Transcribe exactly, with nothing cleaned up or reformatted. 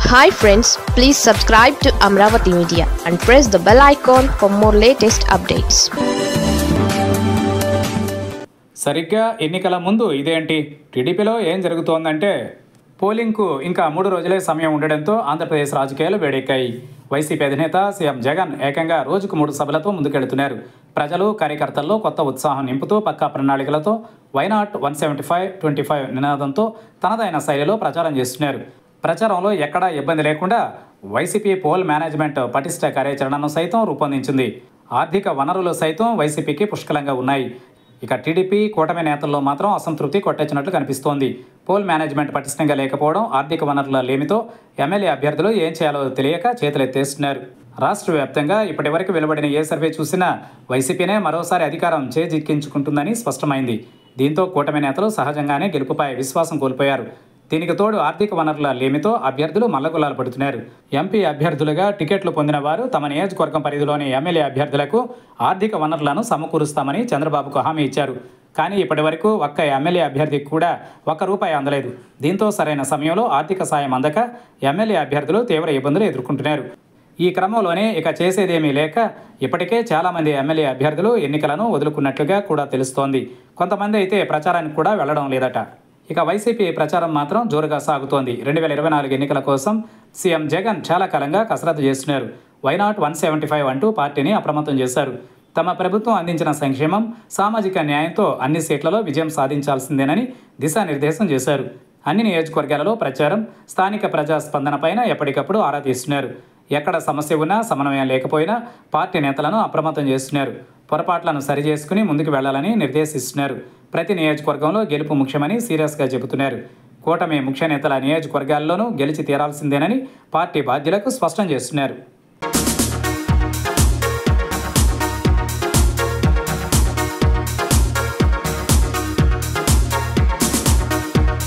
Hi friends, please subscribe to Amravati Media and press the bell icon for more latest updates. సరిగ్గా ఎన్నికల ముందు ఇదేంటి టీడీపీలో ఏం జరుగుతోందంటే పోలింగ్కు ఇంకా మూడు రోజులే సమయం ఉండడంతో ఆంధ్రప్రదేశ్ రాజకీయాలు వేడెక్కాయి. వైసీపీ అధినేత సీఎం జగన్ ఏకంగా రోజుకు మూడు సభలతో ముందుకెడుతున్నారు. ప్రజలు కార్యకర్తల్లో కొత్త ఉత్సాహం నింపుతూ పక్కా ప్రణాళికలతో why not one seventy five twenty five నినాదంతో తనదైన శైలిలో ప్రచారం చేస్తున్నారు. ప్రచారంలో ఎక్కడా ఇబ్బంది లేకుండా వైసీపీ పోల్ మేనేజ్మెంట్ పటిష్ట కార్యాచరణను సైతం రూపొందించింది. ఆర్థిక వనరులు సైతం వైసీపీకి పుష్కలంగా ఉన్నాయి. ఇక టీడీపీ కూటమి నేతల్లో మాత్రం అసంతృప్తి కొట్టొచ్చినట్లు కనిపిస్తోంది. పోల్ మేనేజ్మెంట్ పటిష్టంగా లేకపోవడం, ఆర్థిక వనరుల లేమితో ఎమ్మెల్యే అభ్యర్థులు ఏం చేయాలో తెలియక చేతులెత్తేస్తున్నారు. రాష్ట్ర వ్యాప్తంగా ఇప్పటి వరకు వెలువడిన ఏ సర్వే చూసినా వైసీపీనే మరోసారి అధికారం చేజిక్కించుకుంటుందని స్పష్టమైంది. దీంతో కూటమి నేతలు సహజంగానే గెలుపుపై విశ్వాసం కోల్పోయారు. దీనికి తోడు ఆర్థిక వనరుల లేమితో అభ్యర్థులు మల్లగుల్లాలు పడుతున్నారు. ఎంపీ అభ్యర్థులుగా టికెట్లు పొందిన వారు తమ నియోజకవర్గం పరిధిలోని ఎమ్మెల్యే అభ్యర్థులకు ఆర్థిక వనరులను సమకూరుస్తామని చంద్రబాబుకు హామీ ఇచ్చారు. కానీ ఇప్పటి వరకు ఒక్క ఎమ్మెల్యే అభ్యర్థికి కూడా ఒక్క రూపాయి అందలేదు. దీంతో సరైన సమయంలో ఆర్థిక సాయం అందక ఎమ్మెల్యే అభ్యర్థులు తీవ్ర ఇబ్బందులు ఎదుర్కొంటున్నారు. ఈ క్రమంలోనే ఇక చేసేదేమీ లేక ఇప్పటికే చాలామంది ఎమ్మెల్యే అభ్యర్థులు ఎన్నికలను వదులుకున్నట్లుగా కూడా తెలుస్తోంది. కొంతమంది అయితే ప్రచారానికి కూడా వెళ్లడం లేదట. ఇక వైసీపీ ప్రచారం మాత్రం జోరుగా సాగుతోంది. రెండు వేల ఇరవై నాలుగు ఎన్నికల కోసం సీఎం జగన్ చాలా కాలంగా కసరత్తు చేస్తున్నారు. వైనాట్ వన్ సెవెంటీ ఫైవ్ అంటూ పార్టీని అప్రమత్తం చేశారు. తమ ప్రభుత్వం అందించిన సంక్షేమం, సామాజిక న్యాయంతో అన్ని సీట్లలో విజయం సాధించాల్సిందేనని దిశానిర్దేశం చేశారు. అన్ని నియోజకవర్గాలలో ప్రచారం, స్థానిక ప్రజా స్పందనపైన ఎప్పటికప్పుడు ఆరా తీస్తున్నారు. ఎక్కడ సమస్య ఉన్నా, సమన్వయం లేకపోయినా పార్టీ నేతలను అప్రమత్తం చేస్తున్నారు. పొరపాట్లను సరిచేసుకుని ముందుకు వెళ్లాలని నిర్దేశిస్తున్నారు. ప్రతి నియోజకవర్గంలో గెలుపు ముఖ్యమని సీరియస్గా చెబుతున్నారు. కూటమి ముఖ్య నేతల నియోజకవర్గాల్లోనూ గెలిచి తీరాల్సిందేనని పార్టీ బాధ్యులకు స్పష్టం చేస్తున్నారు.